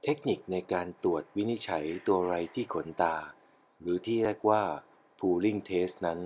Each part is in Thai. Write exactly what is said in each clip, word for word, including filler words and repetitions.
เทคนิคในการตรวจวินิจฉัยตัวไรที่ขนตาหรือที่เรียกว่า pooling test นั้น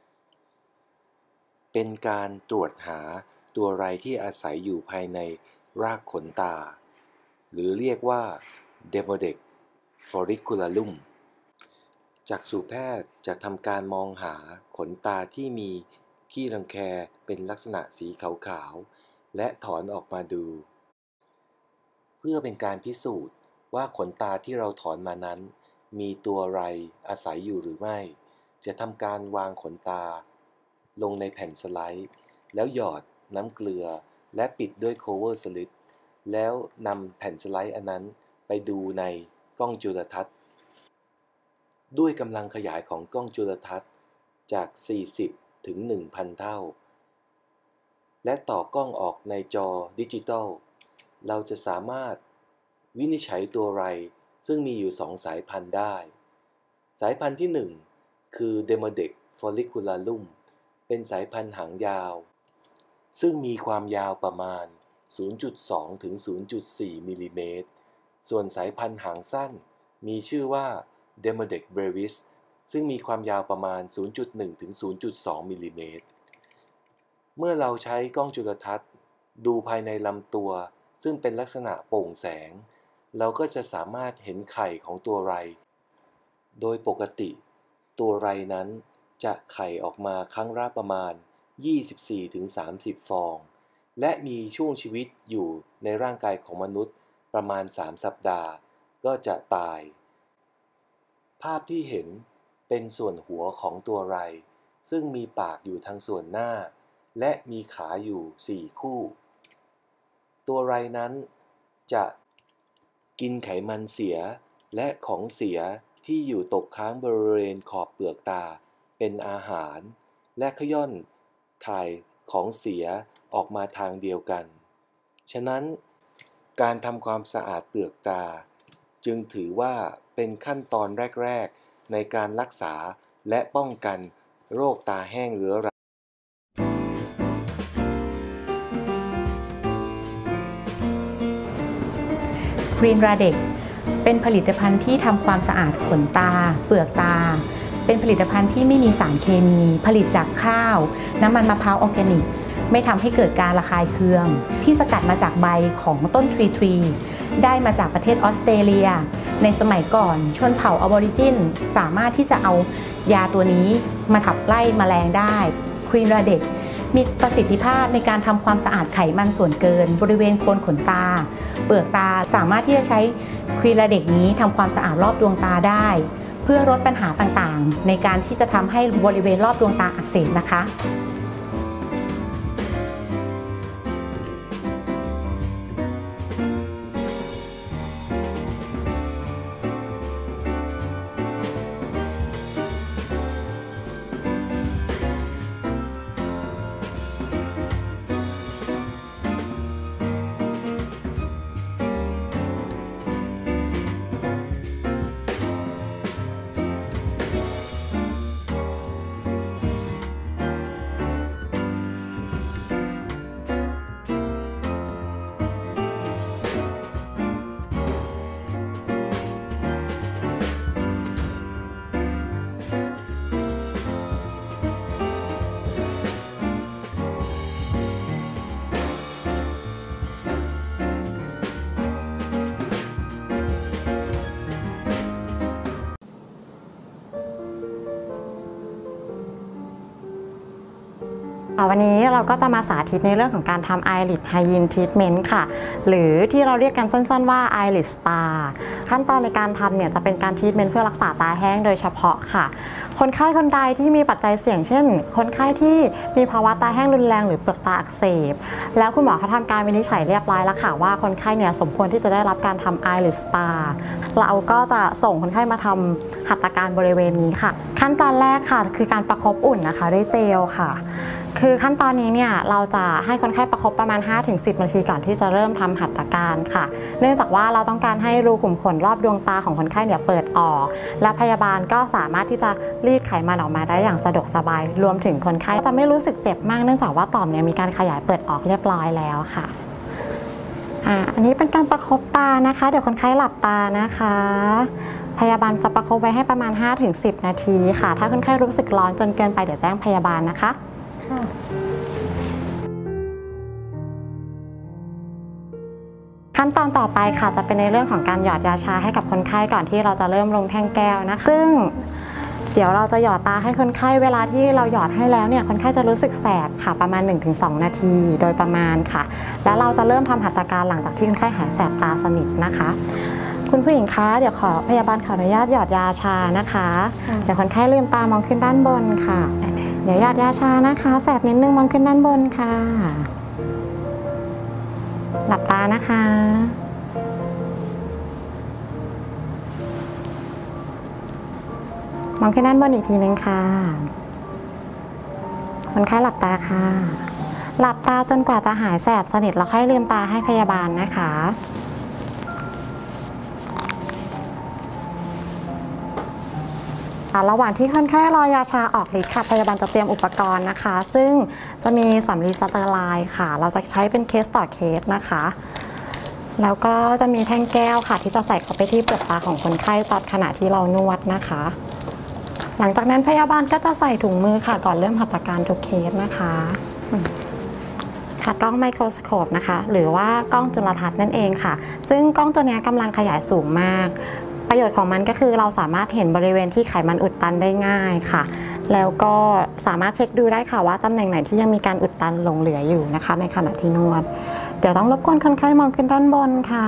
เป็นการตรวจหาตัวไรที่อาศัยอยู่ภายในรากขนตาหรือเรียกว่า Demodex folliculum จักษุแพทย์จะทำการมองหาขนตาที่มีขี้รังแคเป็นลักษณะสีขาวๆและถอนออกมาดูเพื่อเป็นการพิสูจน์ว่าขนตาที่เราถอนมานั้นมีตัวไรอาศัยอยู่หรือไม่จะทำการวางขนตาลงในแผ่นสไลด์แล้วหยอดน้ำเกลือและปิดด้วยโคเวอร์สลิปแล้วนำแผ่นสไลด์อันนั้นไปดูในกล้องจุลทรรศน์ด้วยกำลังขยายของกล้องจุลทรรศน์จากสี่สิบถึง หนึ่งพัน เท่าและต่อกล้องออกในจอดิจิตอลเราจะสามารถวินิจฉัยตัวไรซึ่งมีอยู่สองสายพันธุ์ได้สายพันธุ์ที่หนึ่งคือ Demodex folliculum เป็นสายพันธุ์หางยาวซึ่งมีความยาวประมาณ ศูนย์จุดสอง ถึง ศูนย์จุดสี่ มิลลิเมตรส่วนสายพันธุ์หางสั้นมีชื่อว่า Demodex brevis ซึ่งมีความยาวประมาณ ศูนย์จุดหนึ่ง ถึง ศูนย์จุดสอง มิลลิเมตรเมื่อเราใช้กล้องจุลทรรศน์ดูภายในลำตัวซึ่งเป็นลักษณะโปร่งแสงเราก็จะสามารถเห็นไข่ของตัวไรโดยปกติตัวไรนั้นจะไข่ออกมาครั้งละประมาณ ยี่สิบสี่ถึงสามสิบ ฟองและมีช่วงชีวิตอยู่ในร่างกายของมนุษย์ประมาณสามสัปดาห์ก็จะตายภาพที่เห็นเป็นส่วนหัวของตัวไรซึ่งมีปากอยู่ทางส่วนหน้าและมีขาอยู่สี่คู่ตัวไรนั้นจะกินไขมันเสียและของเสียที่อยู่ตกค้างบริเวณขอบเปลือกตาเป็นอาหารและขย่อนถ่ายของเสียออกมาทางเดียวกันฉะนั้นการทำความสะอาดเปลือกตาจึงถือว่าเป็นขั้นตอนแรกๆในการรักษาและป้องกันโรคตาแห้งเรื้อรังครีนราเด็กเป็นผลิตภัณฑ์ที่ทำความสะอาดขนตาเปลือกตาเป็นผลิตภัณฑ์ที่ไม่มีสารเคมีผลิตจากข้าวน้ำมันมะพร้าวออร์แกนิกไม่ทำให้เกิดการระคายเคืองที่สกัดมาจากใบของต้นทรีทรีได้มาจากประเทศออสเตรเลียในสมัยก่อนชนเผ่าออบอริจินสามารถที่จะเอายาตัวนี้มาขับไล่แมลงได้ครีนราเด็กมีประสิทธิภาพในการทำความสะอาดไขมันส่วนเกินบริเวณโคนขนตาเปลือกตาสามารถที่จะใช้ครีนราเด็กนี้ทำความสะอาดรอบดวงตาได้เพื่อลดปัญหาต่างๆในการที่จะทำให้บริเวณรอบดวงตาอักเสบนะคะวันนี้เราก็จะมาสาธิตในเรื่องของการทำ Eyelid Hygiene Treatment ค่ะหรือที่เราเรียกกันสั้นๆว่า Eyelid Spa ขั้นตอนในการทำเนี่ยจะเป็นการ Treatment เพื่อรักษาตาแห้งโดยเฉพาะค่ะคนไข้คนใดที่มีปัจจัยเสี่ยงเช่นคนไข้ที่มีภาวะตาแห้งรุนแรงหรือเปลือกตาอักเสบแล้วคุณหมอเขาทำการวินิจฉัยเรียบร้อยแล้วค่ะว่าคนไข้เนี่ยสมควรที่จะได้รับการทำ Eyelid Spa เราก็จะส่งคนไข้มาทำหัตถการบริเวณนี้ค่ะขั้นตอนแรกค่ะคือการประคบอุ่นนะคะด้วยเจลค่ะคือขั้นตอนนี้เนี่ยเราจะให้คนไข้ประคบประมาณ ห้าถึงสิบ นาทีก่อนที่จะเริ่มทำหัตถการค่ะเนื่องจากว่าเราต้องการให้รูขุมขนรอบดวงตาของคนไข้เนี่ยเปิดออกและพยาบาลก็สามารถที่จะรีดไขมันออกมาได้อย่างสะดวกสบายรวมถึงคนไข้จะไม่รู้สึกเจ็บมากเนื่องจากว่าต่อมเนี่ยมีการขยายเปิดออกเรียบร้อยแล้วค่ะอ่าอันนี้เป็นการประคบตานะคะเดี๋ยวคนไข้หลับตานะคะพยาบาลจะประคบไว้ให้ประมาณ ห้าถึงสิบ นาทีค่ะถ้าคนไข้รู้สึกร้อนจนเกินไปเดี๋ยวแจ้งพยาบาลนะคะขั้นตอนต่อไปค่ะจะเป็นในเรื่องของการหยอดยาชาให้กับคนไข้ก่อนที่เราจะเริ่มลงแท่งแก้วนะคะซึ่งเดี๋ยวเราจะหยอดตาให้คนไข้เวลาที่เราหยอดให้แล้วเนี่ยคนไข้จะรู้สึกแสบค่ะประมาณ หนึ่งถึงสอง นาทีโดยประมาณค่ะแล้วเราจะเริ่มทำหัตถการหลังจากที่คนไข้หายแสบตาสนิทนะคะคุณผู้หญิงคะเดี๋ยวขอพยาบาลขออนุญาตหยอดยาชานะคะเดี๋ยวคนไข้ลืมตามองขึ้นด้านบนค่ะเดี๋ยวหยอดยาชานะคะแสบนิดนึงมองขึ้นด้านบนค่ะหลับตานะคะมองขึ้นด้านบนอีกทีนึงค่ะคนไข้หลับตาค่ะหลับตาจนกว่าจะหายแสบสนิทแล้วค่อยลืมตาให้พยาบาลนะคะระหว่างที่คนไข้รอยาชาออกฤทธิ์ค่ะพยาบาลจะเตรียมอุปกรณ์นะคะซึ่งจะมีสำลีสเตอร์ไลน์ค่ะเราจะใช้เป็นเคสต่อเคสนะคะแล้วก็จะมีแท่งแก้วค่ะที่จะใส่เข้าไปที่เปลือกตาของคนไข้ตอนขณะที่เรานวดนะคะหลังจากนั้นพยาบาลก็จะใส่ถุงมือค่ะก่อนเริ่มหัตถการทุกเคสนะคะค่ะกล้องไมโครสโคปนะคะหรือว่ากล้องจุลทรรศน์นั่นเองค่ะซึ่งกล้องตัวนี้กำลังขยายสูงมากประโยชน์ของมันก็คือเราสามารถเห็นบริเวณที่ไขมันอุดตันได้ง่ายค่ะแล้วก็สามารถเช็คดูได้ค่ะว่าตำแหน่งไหนที่ยังมีการอุดตันหลงเหลืออยู่นะคะในขณะที่นวดเดี๋ยวต้องรบกวนคนไข้มองขึ้นด้านบนค่ะ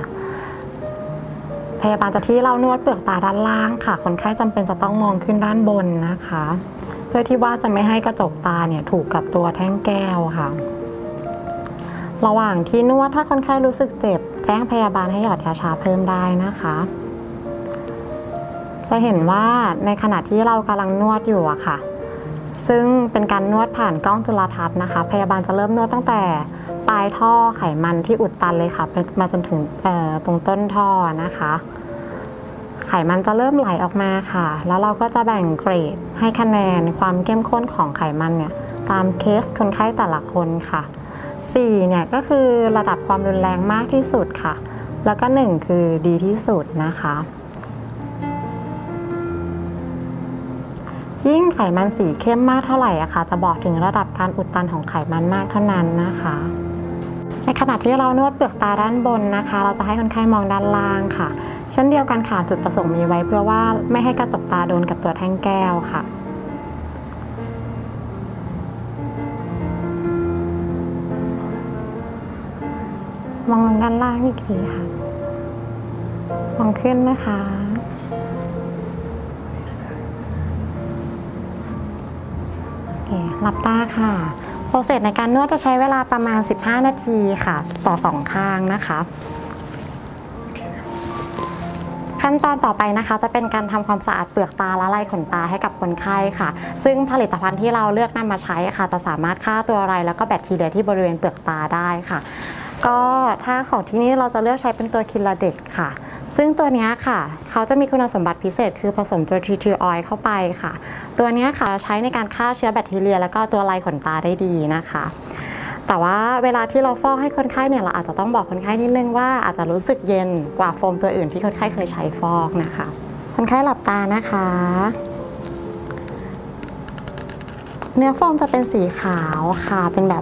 พยาบาลจะที่เรานวดเปลือกตาด้านล่างค่ะคนไข้จำเป็นจะต้องมองขึ้นด้านบนนะคะเพื่อที่ว่าจะไม่ให้กระจกตาเนี่ยถูกกับตัวแท่งแก้วค่ะระหว่างที่นวดถ้าคนไข้รู้สึกเจ็บแจ้งพยาบาลให้หยอดยาชาเพิ่มได้นะคะจะเห็นว่าในขณะที่เรากำลังนวดอยู่อะค่ะซึ่งเป็นการนวดผ่านกล้องจุลทรรศน์นะคะพยาบาลจะเริ่มนวดตั้งแต่ปลายท่อไขมันที่อุดตันเลยค่ะมาจนถึงตรงต้นท่อนะคะไขมันจะเริ่มไหลออกมาค่ะแล้วเราก็จะแบ่งเกรดให้คะแนนความเข้มข้นของไขมันเนี่ยตามเคสคนไข้แต่ละคนค่ะสี่เนี่ยก็คือระดับความรุนแรงมากที่สุดค่ะแล้วก็หนึ่งคือดีที่สุดนะคะยิ่งไขมันสีเข้มมากเท่าไหร่อะค่ะจะบอกถึงระดับการอุดตันของไขมันมากเท่านั้นนะคะในขณะที่เรานวดเปลือกตาด้านบนนะคะเราจะให้คนไข้มองด้านล่างค่ะเช่นเดียวกันค่ะจุดประสงค์มีไว้เพื่อว่าไม่ให้กระจกตาโดนกับตัวแท่งแก้วค่ะมองด้านล่างอีกทีค่ะมองขึ้นนะคะหลับตาค่ะโปรเซสในการนวดจะใช้เวลาประมาณสิบห้านาทีค่ะต่อสองข้างนะคะขั้นตอนต่อไปนะคะจะเป็นการทำความสะอาดเปลือกตาและไรขนตาให้กับคนไข้ค่ะซึ่งผลิตภัณฑ์ที่เราเลือกนำมาใช้ค่ะจะสามารถฆ่าตัวไรแล้วก็แบคทีเรียที่บริเวณเปลือกตาได้ค่ะก็ถ้าของที่นี่เราจะเลือกใช้เป็นตัวคิลลาเด็กค่ะซึ่งตัวนี้ค่ะเขาจะมีคุณสมบัติพิเศษคือผสมตัว ที ที oil เข้าไปค่ะตัวนี้ค่ะใช้ในการฆ่าเชื้อแบคทีเรียแล้วก็ตัวไรขนตาได้ดีนะคะแต่ว่าเวลาที่เราฟอกให้คนไข้เนี่ยเราอาจจะต้องบอกคนไข้นิดนึงว่าอาจจะรู้สึกเย็นกว่าโฟมตัวอื่นที่คนไข้เคยใช้ฟอกนะคะคนไข้หลับตานะคะเนื้อโฟมจะเป็นสีขาวค่ะเป็นแบบ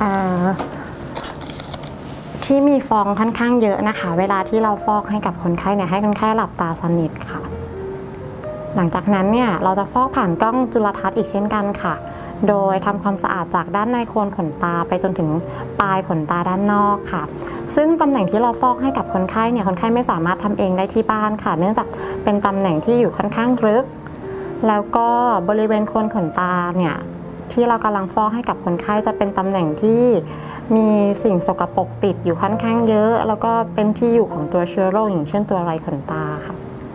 ที่มีฟองค่อนข้างเยอะนะคะเวลาที่เราฟอกให้กับคนไข้เนี่ยให้คนไข้หลับตาสนิทค่ะหลังจากนั้นเนี่ยเราจะฟอกผ่านกล้องจุลทรรศน์อีกเช่นกันค่ะโดยทำความสะอาดจากด้านในโคนขนตาไปจนถึงปลายขนตาด้านนอกค่ะซึ่งตำแหน่งที่เราฟอกให้กับคนไข้เนี่ยคนไข้ไม่สามารถทำเองได้ที่บ้านค่ะเนื่องจากเป็นตำแหน่งที่อยู่ค่อนข้างลึกแล้วก็บริเวณโคนขนตาเนี่ยที่เรากำลังฟอกให้กับคนไข้จะเป็นตำแหน่งที่มีสิ่งสกปรกติดอยู่ค่อนข้างเยอะแล้วก็เป็นที่อยู่ของตัวเชื้อโรคอย่างเช่นตัวไรขนตาค่ะ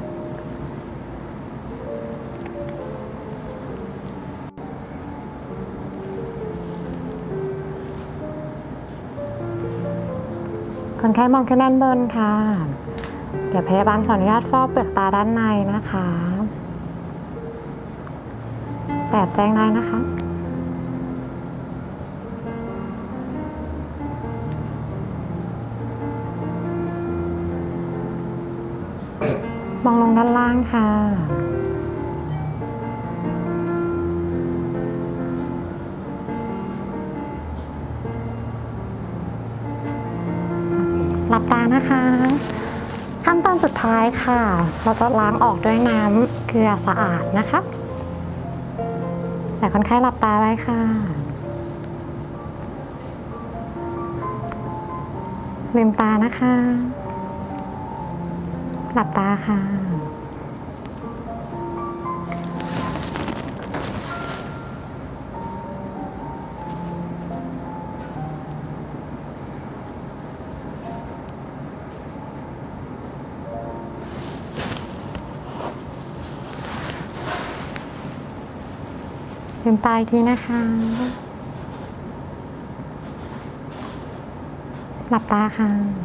คนไข้มองขึ้นด้านบนค่ะเดี๋ยวพยาบาลขออนุญาตฟอกเปลือกตาด้านในนะคะแสบแจ้งได้นะคะมองลงด้านล่างค่ะหลับตานะคะขั้นตอนสุดท้ายค่ะเราจะล้างออกด้วยน้ำเกลือสะอาดนะคะแต่คนไข้หลับตาไว้ค่ะลืมตานะคะหลับตาค่ะลืมตาอีกทีนะคะหลับตาค่ะ